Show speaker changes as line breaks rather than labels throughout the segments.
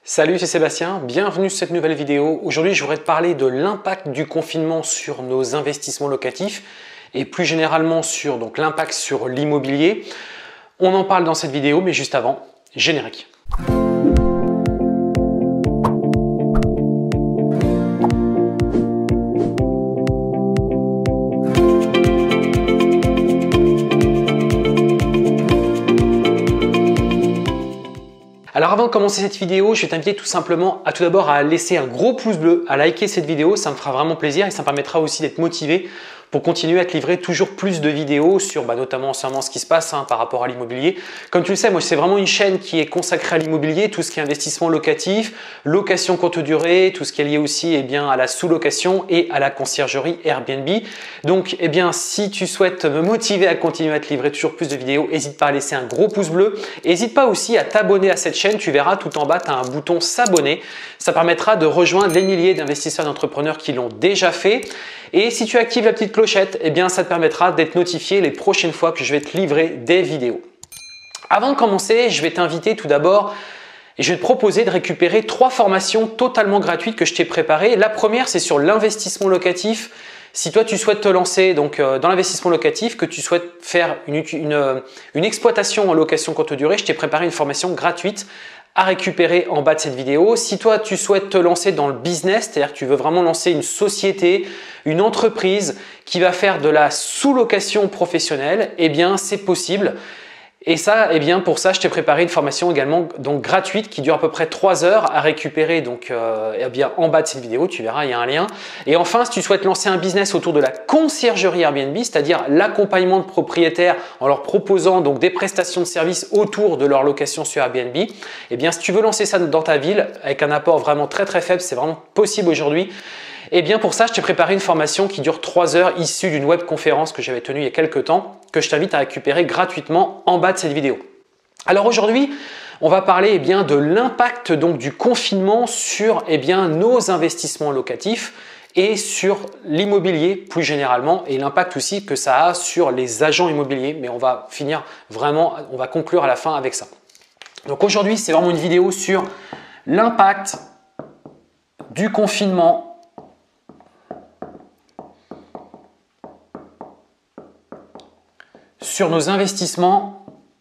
Salut, c'est Sébastien, bienvenue sur cette nouvelle vidéo. Aujourd'hui, je voudrais te parler de l'impact du confinement sur nos investissements locatifs et plus généralement sur l'impact sur l'immobilier. On en parle dans cette vidéo, mais juste avant, générique. Alors avant de commencer cette vidéo, je vais t'inviter tout simplement à tout d'abord à laisser un gros pouce bleu, à liker cette vidéo, ça me fera vraiment plaisir et ça me permettra aussi d'être motivé pour continuer à te livrer toujours plus de vidéos sur notamment ce qui se passe par rapport à l'immobilier. Comme tu le sais, moi c'est vraiment une chaîne qui est consacrée à l'immobilier, tout ce qui est investissement locatif, location courte durée, tout ce qui est lié aussi à la sous-location et à la conciergerie Airbnb. Donc si tu souhaites me motiver à continuer à te livrer toujours plus de vidéos, n'hésite pas à laisser un gros pouce bleu. N'hésite pas aussi à t'abonner à cette chaîne, tu verras tout en bas, tu as un bouton s'abonner. Ça permettra de rejoindre les milliers d'investisseurs et d'entrepreneurs qui l'ont déjà fait. Et si tu actives la petite clochette, ça te permettra d'être notifié les prochaines fois que je vais te livrer des vidéos. Avant de commencer, je vais t'inviter tout d'abord et je vais te proposer de récupérer 3 formations totalement gratuites que je t'ai préparées. La première, c'est sur l'investissement locatif. Si toi, tu souhaites te lancer dans l'investissement locatif, que tu souhaites faire une exploitation en location courte durée, je t'ai préparé une formation gratuite à récupérer en bas de cette vidéo. Si toi, tu souhaites te lancer dans le business, c'est-à-dire que tu veux vraiment lancer une société, une entreprise qui va faire de la sous-location professionnelle, c'est possible. Et ça, pour ça, je t'ai préparé une formation également gratuite qui dure à peu près 3 heures à récupérer en bas de cette vidéo, tu verras, il y a un lien. Et enfin, si tu souhaites lancer un business autour de la conciergerie Airbnb, c'est-à-dire l'accompagnement de propriétaires en leur proposant des prestations de services autour de leur location sur Airbnb, si tu veux lancer ça dans ta ville avec un apport vraiment très faible, c'est vraiment possible aujourd'hui. Pour ça, je t'ai préparé une formation qui dure 3 heures issue d'une webconférence que j'avais tenue il y a quelques temps, que je t'invite à récupérer gratuitement en bas de cette vidéo. Alors aujourd'hui, on va parler de l'impact du confinement sur nos investissements locatifs et sur l'immobilier plus généralement et l'impact aussi que ça a sur les agents immobiliers. Mais on va on va conclure à la fin avec ça. Donc aujourd'hui, c'est vraiment une vidéo sur l'impact du confinement sur nos investissements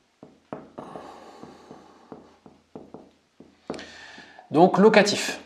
locatifs.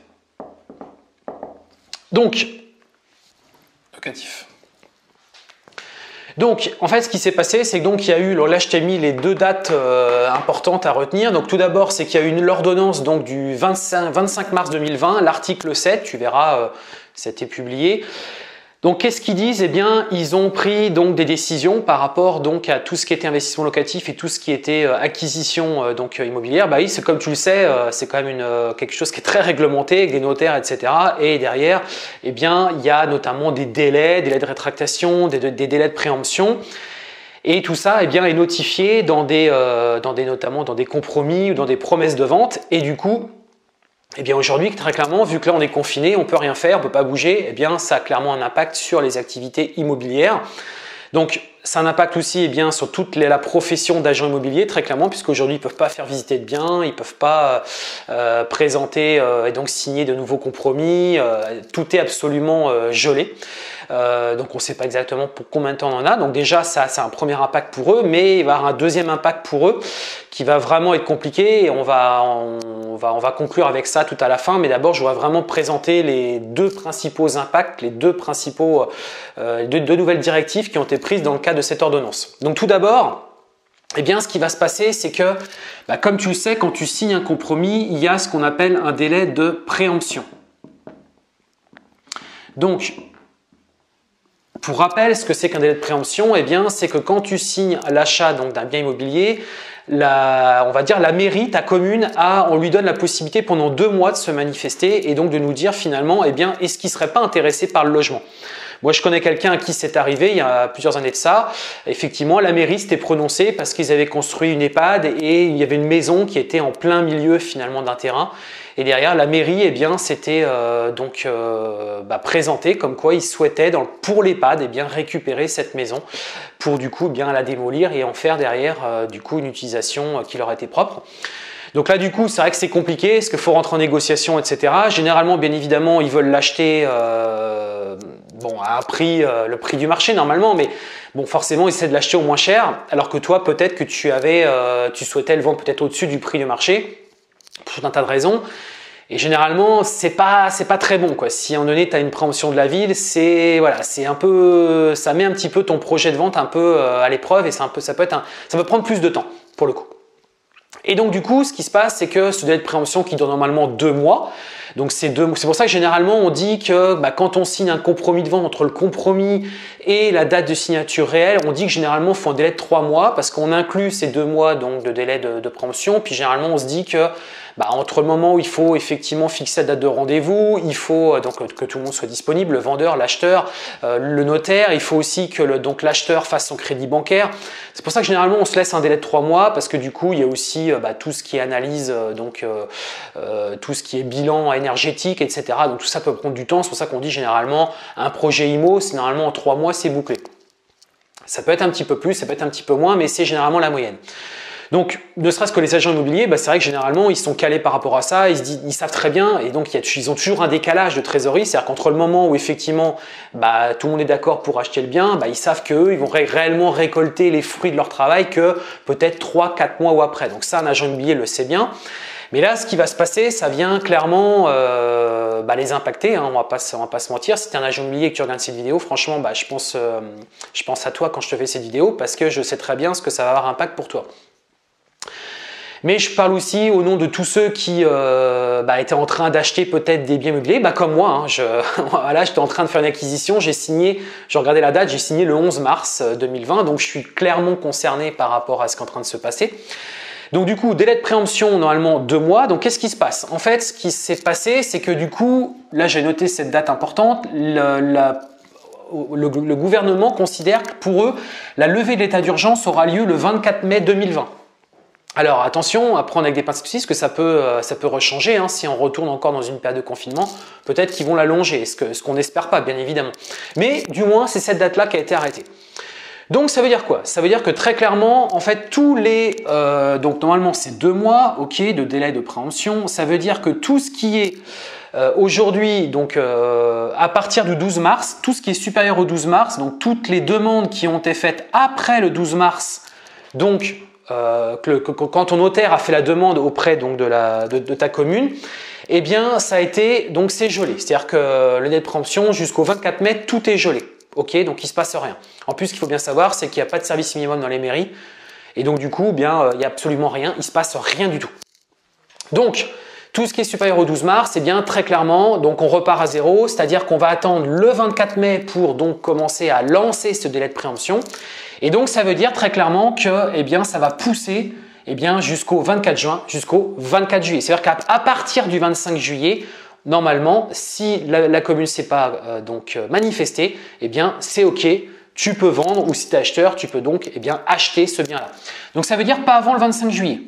Donc, en fait, ce qui s'est passé, c'est qu'il y a eu, là je t'ai mis les 2 dates importantes à retenir. Donc, tout d'abord, c'est qu'il y a eu l'ordonnance du 25 mars 2020, l'article 7, tu verras, c'était publié. Donc, qu'est-ce qu'ils disent? Ils ont pris des décisions par rapport à tout ce qui était investissement locatif et tout ce qui était acquisition immobilière. C'est comme tu le sais, c'est quand même quelque chose qui est très réglementé avec des notaires, etc. Et derrière, il y a notamment des délais de rétractation, des délais de préemption. Et tout ça est notifié notamment dans des compromis ou dans des promesses de vente. Et du coup, aujourd'hui, très clairement, vu que là on est confiné, on ne peut rien faire, on ne peut pas bouger, ça a clairement un impact sur les activités immobilières. Donc, ça a un impact aussi sur toute la profession d'agent immobilier, très clairement, puisqu'aujourd'hui, ils ne peuvent pas faire visiter de biens, ils ne peuvent pas présenter et donc signer de nouveaux compromis. Tout est absolument gelé. Donc, on ne sait pas exactement pour combien de temps on en a. Donc, déjà, ça a un premier impact pour eux, mais il va y avoir un deuxième impact pour eux qui va vraiment être compliqué. Et on va conclure avec ça tout à la fin. Mais d'abord, je voudrais vraiment présenter les 2 principaux impacts, les 2 nouvelles directives qui ont été prises dans le cadre de cette ordonnance. Donc, tout d'abord, ce qui va se passer, c'est que, comme tu le sais, quand tu signes un compromis, il y a ce qu'on appelle un délai de préemption. Donc, pour rappel, ce que c'est qu'un délai de préemption, c'est que quand tu signes l'achat d'un bien immobilier, on va dire la mairie, ta commune, on lui donne la possibilité pendant 2 mois de se manifester et donc de nous dire finalement, est-ce qu'il ne serait pas intéressé par le logement? Moi, je connais quelqu'un à qui c'est arrivé il y a plusieurs années de ça. Effectivement, la mairie s'était prononcée parce qu'ils avaient construit une EHPAD et il y avait une maison qui était en plein milieu finalement d'un terrain. Et derrière, la mairie s'était présentée comme quoi ils souhaitaient pour l'EHPAD récupérer cette maison pour du coup la démolir et en faire derrière une utilisation qui leur était propre. Donc là, du coup, c'est vrai que c'est compliqué, parce qu'il faut rentrer en négociation, etc. Généralement, bien évidemment, ils veulent l'acheter bon, à un prix, le prix du marché normalement, mais bon, forcément, ils essaient de l'acheter au moins cher, alors que toi, peut-être que tu souhaitais le vendre peut-être au-dessus du prix du marché, pour tout un tas de raisons. Et généralement, c'est pas très bon, quoi. Si à un moment donné, tu as une préemption de la ville, voilà, c'est un peu, ça met un petit peu ton projet de vente un peu à l'épreuve et ça peut prendre plus de temps pour le coup. Et donc du coup, ce qui se passe, c'est que ce délai de préemption qui dure normalement 2 mois, donc c'est pour ça que généralement on dit que quand on signe un compromis de vente, entre le compromis et la date de signature réelle, on dit que généralement il faut un délai de 3 mois parce qu'on inclut ces 2 mois donc de délai de préemption, puis généralement on se dit que entre le moment où il faut effectivement fixer la date de rendez-vous, il faut donc que tout le monde soit disponible, le vendeur, l'acheteur, le notaire, il faut aussi que l'acheteur fasse son crédit bancaire. C'est pour ça que généralement on se laisse un délai de 3 mois parce que du coup il y a aussi tout ce qui est analyse, tout ce qui est bilan énergétique, etc. Donc tout ça peut prendre du temps, c'est pour ça qu'on dit généralement un projet IMO, c'est normalement en 3 mois c'est bouclé. Ça peut être un petit peu plus, ça peut être un petit peu moins, mais c'est généralement la moyenne. Donc, ne serait-ce que les agents immobiliers, c'est vrai que généralement, ils sont calés par rapport à ça, ils savent très bien, et donc ils ont toujours un décalage de trésorerie, c'est-à-dire qu'entre le moment où effectivement tout le monde est d'accord pour acheter le bien, ils savent qu'eux, ils vont réellement récolter les fruits de leur travail que peut-être 3-4 mois ou après. Donc ça, un agent immobilier le sait bien. Mais là, ce qui va se passer, ça vient clairement les impacter, hein, on va pas se mentir. Si tu es un agent immobilier et que tu regardes cette vidéo, franchement, je pense à toi quand je te fais cette vidéo parce que je sais très bien ce que ça va avoir impact pour toi. Mais je parle aussi au nom de tous ceux qui étaient en train d'acheter peut-être des biens meublés, comme moi. Hein, voilà, j'étais en train de faire une acquisition, j'ai signé, je regardais la date, j'ai signé le 11 mars 2020, donc je suis clairement concerné par rapport à ce qui est en train de se passer. Donc du coup, délai de préemption, normalement 2 mois. Donc qu'est-ce qui se passe? En fait, ce qui s'est passé, c'est que du coup, là j'ai noté cette date importante, le gouvernement considère que pour eux, la levée de l'état d'urgence aura lieu le 24 mai 2020. Alors attention à prendre avec des pincettes aussi, parce que ça peut rechanger, hein, si on retourne encore dans une période de confinement, peut-être qu'ils vont l'allonger, ce qu'on n'espère pas bien évidemment. Mais du moins c'est cette date-là qui a été arrêtée. Donc ça veut dire quoi? Ça veut dire que très clairement, en fait donc normalement c'est 2 mois, ok, de délai de préemption, ça veut dire que tout ce qui est aujourd'hui, donc à partir du 12 mars, tout ce qui est supérieur au 12 mars, donc toutes les demandes qui ont été faites après le 12 mars, donc quand ton notaire a fait la demande auprès donc, de ta commune, eh bien ça a été, donc c'est gelé. C'est-à-dire que le délai de préemption jusqu'au 24 mai, tout est gelé. Ok, donc il ne se passe rien. En plus, ce qu'il faut bien savoir, c'est qu'il n'y a pas de service minimum dans les mairies. Et donc du coup, il n'y a absolument rien, il ne se passe rien du tout. Donc, tout ce qui est supérieur au 12 mars, eh bien très clairement, donc on repart à zéro, c'est-à-dire qu'on va attendre le 24 mai pour donc commencer à lancer ce délai de préemption. Et donc ça veut dire très clairement que ça va pousser jusqu'au 24 juin, jusqu'au 24 juillet. C'est-à-dire qu'à partir du 25 juillet, normalement, si la commune ne s'est pas manifestée, c'est ok, tu peux vendre, ou si tu es acheteur, tu peux donc acheter ce bien-là. Donc ça veut dire pas avant le 25 juillet.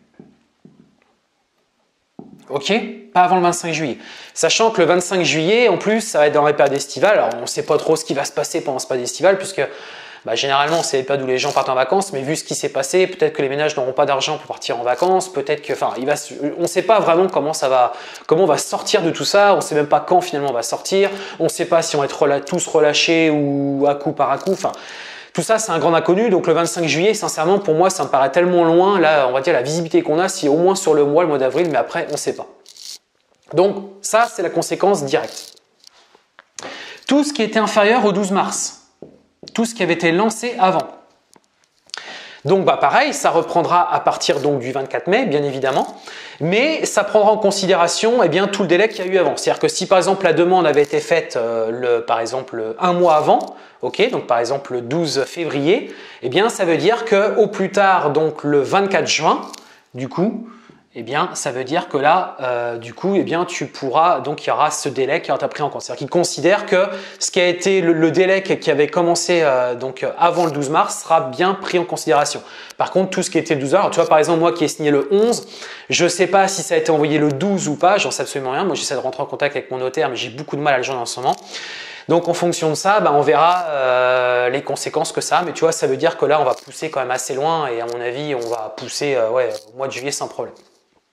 Ok, pas avant le 25 juillet. Sachant que le 25 juillet, en plus, ça va être dans la période estivale. Alors, on ne sait pas trop ce qui va se passer pendant cette période estivale, puisque généralement, c'est pas d'où les gens partent en vacances, mais vu ce qui s'est passé, peut-être que les ménages n'auront pas d'argent pour partir en vacances, peut-être que, on ne sait pas vraiment comment on va sortir de tout ça, on ne sait même pas quand finalement on va sortir, on ne sait pas si on va être tous relâchés ou à coup par à coup, tout ça, c'est un grand inconnu. Donc le 25 juillet, sincèrement, pour moi, ça me paraît tellement loin. Là, on va dire la visibilité qu'on a, c'est au moins sur le mois d'avril, mais après, on ne sait pas. Donc ça, c'est la conséquence directe. Tout ce qui était inférieur au 12 mars, tout ce qui avait été lancé avant. Donc pareil, ça reprendra à partir donc du 24 mai, bien évidemment, mais ça prendra en considération tout le délai qu'il y a eu avant. C'est-à-dire que si par exemple la demande avait été faite par exemple un mois avant, ok, donc par exemple le 12 février, ça veut dire qu'au plus tard donc le 24 juin, du coup, ça veut dire que là, tu pourras, donc il y aura ce délai qui va être pris en compte. C'est-à-dire qu'il considère que ce qui a été le délai qui avait commencé avant le 12 mars sera bien pris en considération. Par contre, tout ce qui était le 12 mars, alors tu vois par exemple moi qui ai signé le 11, je ne sais pas si ça a été envoyé le 12 ou pas, j'en sais absolument rien. Moi j'essaie de rentrer en contact avec mon notaire, mais j'ai beaucoup de mal à le joindre en ce moment. Donc en fonction de ça, on verra les conséquences que ça a. Mais tu vois, ça veut dire que là, on va pousser quand même assez loin et à mon avis, on va pousser au mois de juillet sans problème.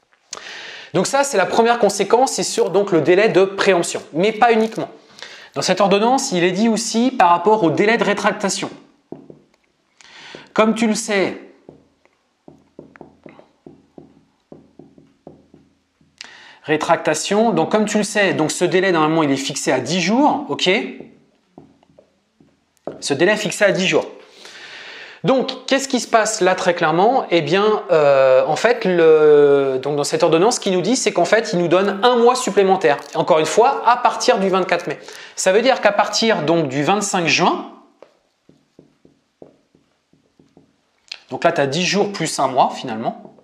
Donc ça, c'est la première conséquence, c'est sur donc le délai de préemption, mais pas uniquement. Dans cette ordonnance, il est dit aussi par rapport au délai de rétractation. Comme tu le sais, rétractation, donc comme tu le sais, donc ce délai normalement il est fixé à 10 jours, ok? Ce délai est fixé à 10 jours. Donc, qu'est-ce qui se passe là très clairement? Eh bien, en fait, donc dans cette ordonnance, ce qu'il nous dit, c'est qu'en fait, il nous donne un mois supplémentaire. Encore une fois, à partir du 24 mai. Ça veut dire qu'à partir donc du 25 juin, donc là, tu as 10 jours plus un mois finalement.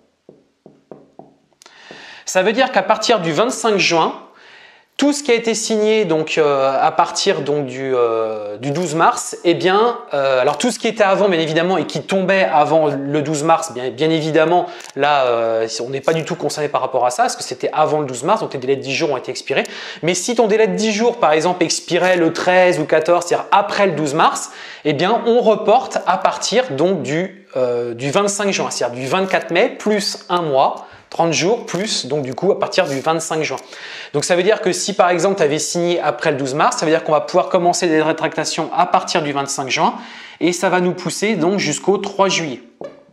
Ça veut dire qu'à partir du 25 juin, tout ce qui a été signé donc à partir donc du 12 mars, eh bien, alors tout ce qui était avant bien évidemment et qui tombait avant le 12 mars, bien évidemment, là on n'est pas du tout concerné par rapport à ça, parce que c'était avant le 12 mars, donc tes délais de 10 jours ont été expirés. Mais si ton délai de 10 jours par exemple expirait le 13 ou 14, c'est-à-dire après le 12 mars, eh bien on reporte à partir donc du 25 juin, c'est-à-dire du 24 mai plus un mois. 30 jours plus, donc du coup à partir du 25 juin. Donc ça veut dire que si par exemple tu avais signé après le 12 mars, ça veut dire qu'on va pouvoir commencer des rétractations à partir du 25 juin et ça va nous pousser donc jusqu'au 3 juillet.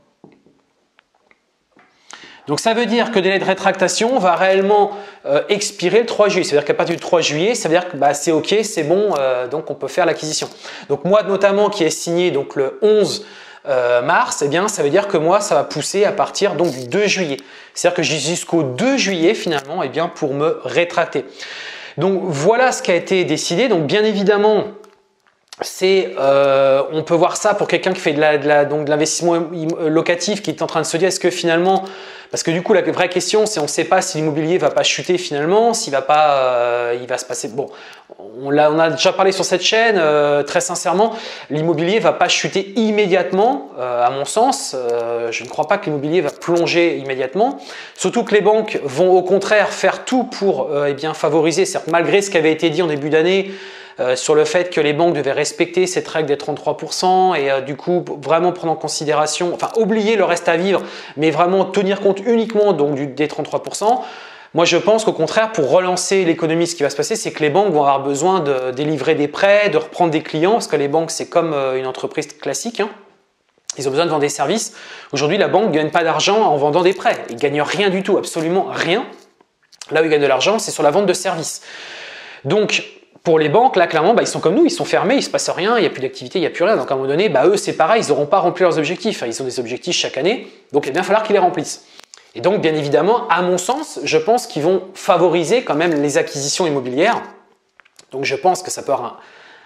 Donc ça veut dire que le délai de rétractation va réellement expirer le 3 juillet. C'est-à-dire qu'à partir du 3 juillet, ça veut dire que c'est ok, c'est bon, donc on peut faire l'acquisition. Donc moi notamment qui ai signé donc le 11 mars, eh bien, ça veut dire que moi, ça va pousser à partir donc du 2 juillet. C'est-à-dire que j'ai jusqu'au 2 juillet finalement eh bien, pour me rétracter. Donc voilà ce qui a été décidé. Donc bien évidemment, on peut voir ça pour quelqu'un qui fait de l'investissement locatif, qui est en train de se dire est-ce que finalement, parce que du coup la vraie question c'est on ne sait pas si l'immobilier va pas chuter finalement, s'il va pas, il va se passer. Bon, on a déjà parlé sur cette chaîne, très sincèrement, l'immobilier va pas chuter immédiatement, à mon sens. Je ne crois pas que l'immobilier va plonger immédiatement. Surtout que les banques vont au contraire faire tout pour eh bien favoriser, certes malgré ce qui avait été dit en début d'année. Sur le fait que les banques devaient respecter cette règle des 33% et du coup vraiment prendre en considération, enfin oublier le reste à vivre, mais vraiment tenir compte uniquement donc des 33%. Moi je pense qu'au contraire pour relancer l'économie, ce qui va se passer, c'est que les banques vont avoir besoin de délivrer des prêts, de reprendre des clients, parce que les banques c'est comme une entreprise classique. Hein. Ils ont besoin de vendre des services. Aujourd'hui la banque ne gagne pas d'argent en vendant des prêts, ils ne gagnent rien du tout, absolument rien. Là où ils gagnent de l'argent, c'est sur la vente de services. Donc pour les banques, là, clairement, ils sont comme nous, ils sont fermés, il ne se passe rien, il n'y a plus d'activité, il n'y a plus rien. Donc, à un moment donné, eux, c'est pareil, ils n'auront pas rempli leurs objectifs. Ils ont des objectifs chaque année, donc il va bien falloir qu'ils les remplissent. Et donc, bien évidemment, à mon sens, je pense qu'ils vont favoriser quand même les acquisitions immobilières. Donc, je pense que ça peut avoir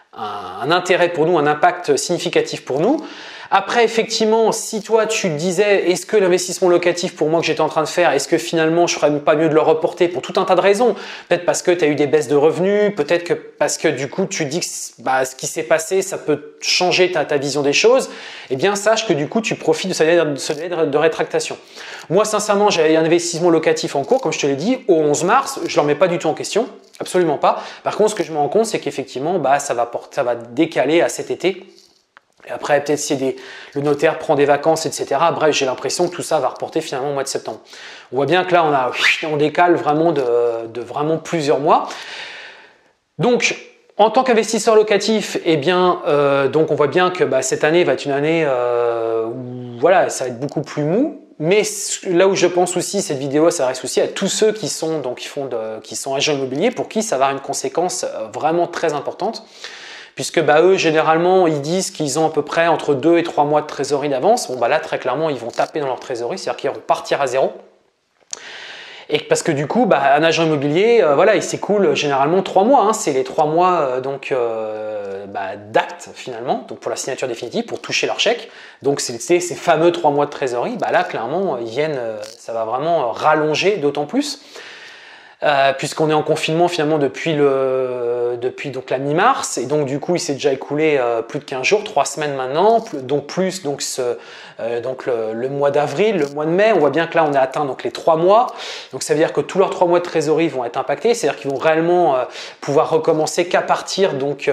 un intérêt pour nous, un impact significatif pour nous. Après, effectivement, si toi tu te disais est-ce que l'investissement locatif pour moi que j'étais en train de faire, est-ce que finalement je ferais pas mieux de le reporter pour tout un tas de raisons? Peut-être parce que tu as eu des baisses de revenus, peut-être que parce que du coup tu dis que ce qui s'est passé ça peut changer ta vision des choses, eh bien sache que du coup tu profites de ce délai de rétractation. Moi sincèrement j'ai un investissement locatif en cours, comme je te l'ai dit, au 11 mars, je ne le remets pas du tout en question, absolument pas. Par contre ce que je me rends compte c'est qu'effectivement ça va décaler à cet été. Et après, peut-être si le notaire prend des vacances, etc. Bref, j'ai l'impression que tout ça va reporter finalement au mois de septembre. On voit bien que là, on décale vraiment de vraiment plusieurs mois. Donc, en tant qu'investisseur locatif, eh bien, donc on voit bien que cette année va être une année où voilà, ça va être beaucoup plus mou. Mais là où je pense aussi, cette vidéo s'adresse aussi à tous ceux qui sont agents immobiliers, pour qui ça va avoir une conséquence vraiment très importante. Puisque eux, généralement, ils disent qu'ils ont à peu près entre 2 et 3 mois de trésorerie d'avance. Bon, là, très clairement, ils vont taper dans leur trésorerie, c'est-à-dire qu'ils vont partir à zéro. Et parce que du coup, un agent immobilier, voilà, il s'écoule généralement 3 mois. Hein, c'est les 3 mois d'acte finalement, donc pour la signature définitive, pour toucher leur chèque. Donc, c'est ces fameux 3 mois de trésorerie. Là, clairement, ça va vraiment rallonger d'autant plus. Puisqu'on est en confinement finalement depuis donc la mi-mars, et donc du coup il s'est déjà écoulé plus de 15 jours, 3 semaines maintenant, donc plus donc le mois d'avril, le mois de mai, on voit bien que là on a atteint donc les 3 mois, donc ça veut dire que tous leurs 3 mois de trésorerie vont être impactés, c'est-à-dire qu'ils vont réellement pouvoir recommencer qu'à partir donc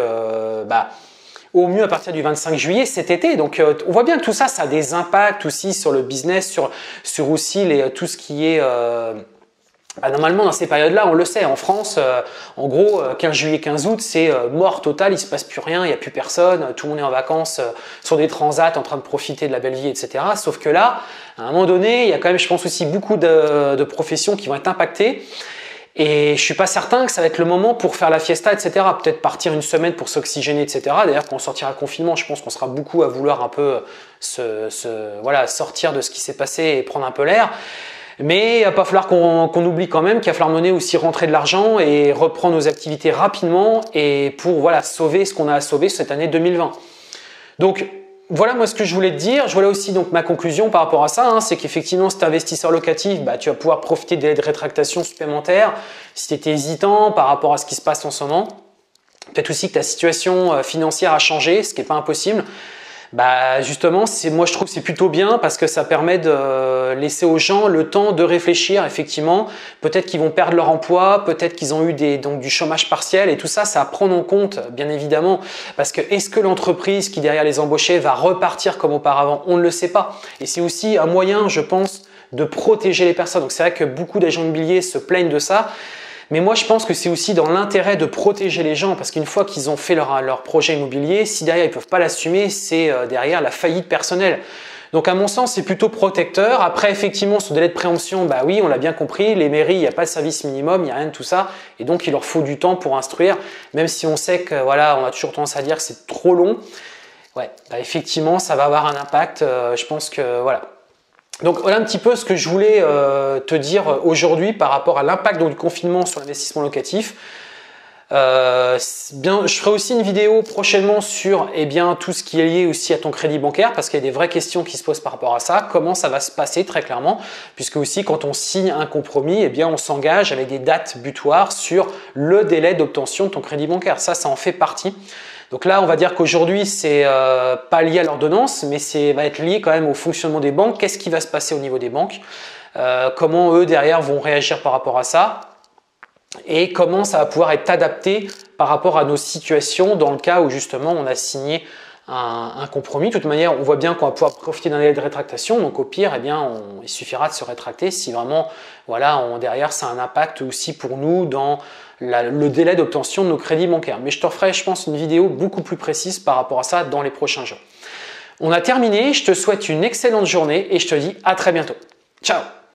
au mieux à partir du 25 juillet cet été. Donc on voit bien que tout ça, ça a des impacts aussi sur le business, sur aussi tout ce qui est Normalement, dans ces périodes-là, on le sait, en France, en gros, 15 juillet, 15 août, c'est mort total, il se passe plus rien, il n'y a plus personne, tout le monde est en vacances sur des transats en train de profiter de la belle vie, etc. Sauf que là, à un moment donné, il y a quand même, je pense aussi, beaucoup de professions qui vont être impactées. Et je suis pas certain que ça va être le moment pour faire la fiesta, etc. Peut-être partir une semaine pour s'oxygéner, etc. D'ailleurs, quand on sortira du confinement, je pense qu'on sera beaucoup à vouloir un peu voilà, sortir de ce qui s'est passé et prendre un peu l'air. Mais il va pas falloir qu'on oublie quand même qu'il va falloir mener aussi rentrer de l'argent et reprendre nos activités rapidement et pour voilà, sauver ce qu'on a à sauver cette année 2020. Donc voilà moi ce que je voulais te dire. Je voulais aussi donc ma conclusion par rapport à ça, hein, c'est qu'effectivement cet investisseur locatif, tu vas pouvoir profiter des délais de rétractation supplémentaires si tu étais hésitant par rapport à ce qui se passe en ce moment. Peut-être aussi que ta situation financière a changé, ce qui n'est pas impossible. Justement, moi je trouve que c'est plutôt bien parce que ça permet de laisser aux gens le temps de réfléchir effectivement. Peut-être qu'ils vont perdre leur emploi, peut-être qu'ils ont eu donc du chômage partiel et tout ça, ça à prendre en compte bien évidemment parce que est-ce que l'entreprise qui derrière les embauchés va repartir comme auparavant? On ne le sait pas. Et c'est aussi un moyen, je pense, de protéger les personnes. Donc c'est vrai que beaucoup d'agents immobiliers se plaignent de ça. Mais moi, je pense que c'est aussi dans l'intérêt de protéger les gens parce qu'une fois qu'ils ont fait leur projet immobilier, si derrière ils ne peuvent pas l'assumer, c'est derrière la faillite personnelle. Donc à mon sens, c'est plutôt protecteur. Après, effectivement, sur délai de préemption, oui, on l'a bien compris, les mairies, il n'y a pas de service minimum, il n'y a rien de tout ça. Et donc, il leur faut du temps pour instruire, même si on sait que voilà, on a toujours tendance à dire que c'est trop long. Ouais, effectivement, ça va avoir un impact. Je pense que voilà. Donc voilà un petit peu ce que je voulais te dire aujourd'hui par rapport à l'impact du confinement sur l'investissement locatif. Je ferai aussi une vidéo prochainement sur tout ce qui est lié aussi à ton crédit bancaire parce qu'il y a des vraies questions qui se posent par rapport à ça. Comment ça va se passer très clairement puisque aussi quand on signe un compromis, on s'engage avec des dates butoirs sur le délai d'obtention de ton crédit bancaire. Ça en fait partie. Donc là, on va dire qu'aujourd'hui, c'est pas lié à l'ordonnance, mais va être lié quand même au fonctionnement des banques. Qu'est-ce qui va se passer au niveau des banques? Comment eux, derrière, vont réagir par rapport à ça? Et comment ça va pouvoir être adapté par rapport à nos situations dans le cas où justement on a signé un compromis. De toute manière, on voit bien qu'on va pouvoir profiter d'un délai de rétractation. Donc au pire, il suffira de se rétracter si vraiment derrière ça a un impact aussi pour nous dans le délai d'obtention de nos crédits bancaires. Mais je te referai, je pense, une vidéo beaucoup plus précise par rapport à ça dans les prochains jours. On a terminé, je te souhaite une excellente journée et je te dis à très bientôt. Ciao!